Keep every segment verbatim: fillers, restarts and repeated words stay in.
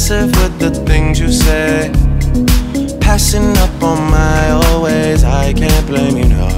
aggressive with the things you say, passing up on my old ways. I can't blame you, no.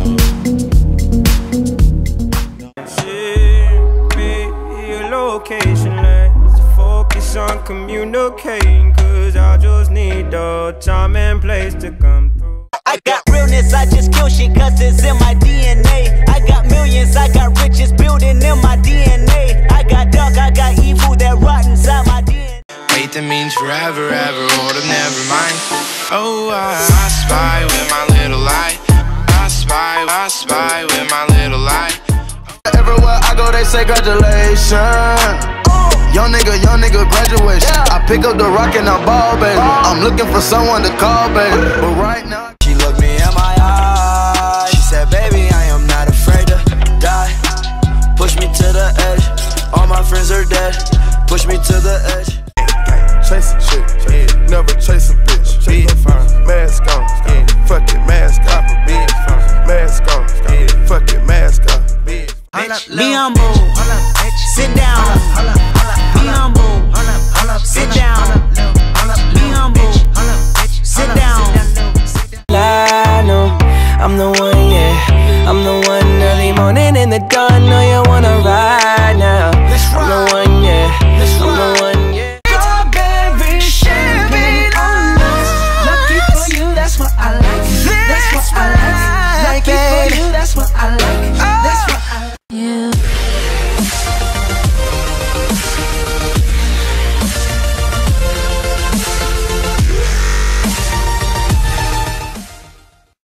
Send me your location, let's focus on communicating, cause I just need the time and place to come through. I got realness, I just kill shit cause it's in my D N A. I got millions, I got riches building in my D N A. I got dark, I got evil that rot inside my D N A. Wait, that means forever, ever, hold up, never mind. Oh, I, I spy with my little light. I spy, I spy with my little light. Everywhere I go, they say congratulations. Young nigga, young nigga, graduation. I pick up the rock and I ball, baby. I'm looking for someone to call, baby. But right now, She looked me in my eyes. She said, baby, I am not afraid to die. Push me to the edge. All my friends are dead. Push me to the edge. chasing shit, yeah. Never chase a bitch. Be fine. Mask on, yeah. Fuck it, mask off. Be fine. Mask on, yeah. Fuck it, mask off. Be humble. Sit down. Be humble. Sit down. Be humble. Sit down. I know I'm the one, yeah. I'm the one early morning in the dawn. Know you wanna ride now. I'm the one, yeah. I'm the one, yeah. Strawberry champagne on us. Lucky for you, that's what I like. That's what I like. Lucky for you, that's what I like.